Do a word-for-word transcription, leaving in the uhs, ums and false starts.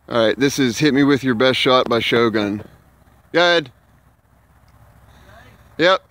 Alright, this is Hit Me With Your Best Shot by Shogun. Go ahead. Yep.